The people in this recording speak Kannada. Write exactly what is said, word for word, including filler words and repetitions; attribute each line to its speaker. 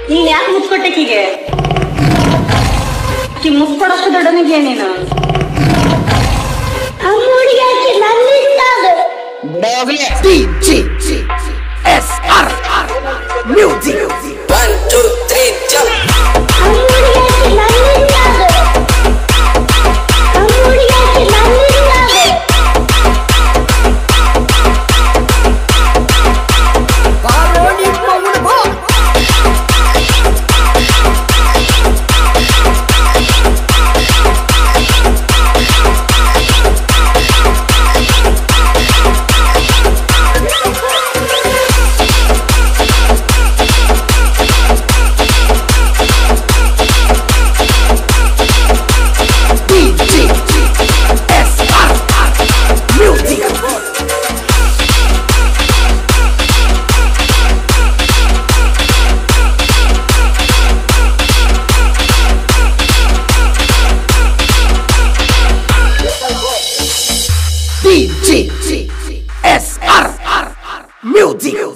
Speaker 1: ನೀನ್ ಯಾಕೆ ಮುಚ್ಕೊಟ್ಟೆಕಿಗೆ ಕಿ ಮುಚ್ಕೊಡಷ್ಟು ದೊಡ್ಡನಿಗೆ ನೀನು
Speaker 2: Music. One, two, three, jump. D J S R Music.